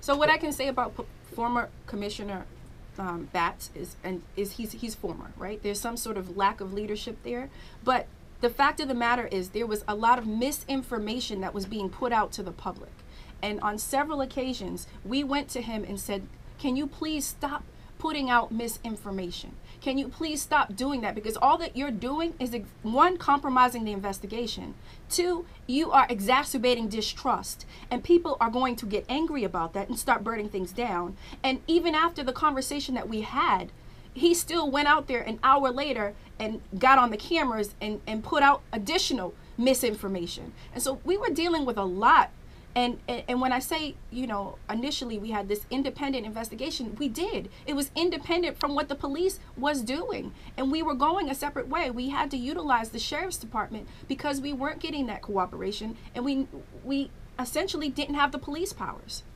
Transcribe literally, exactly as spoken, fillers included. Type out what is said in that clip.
So what I can say about p- former Commissioner um, Batts is, and is he's he's former, right? There's some sort of lack of leadership there, but the fact of the matter is there was a lot of misinformation that was being put out to the public, and on several occasions we went to him and said, "Can you please stop putting out misinformation? Can you please stop doing that? Because all that you're doing is, one, compromising the investigation. Two, you are exacerbating distrust. And people are going to get angry about that and start burning things down." And even after the conversation that we had, he still went out there an hour later and got on the cameras and, and put out additional misinformation. And so we were dealing with a lot. And, and and when I say, you know, initially we had this independent investigation, we did. It was independent from what the police was doing. And we were going a separate way. We had to utilize the sheriff's department because we weren't getting that cooperation, and we we essentially didn't have the police powers.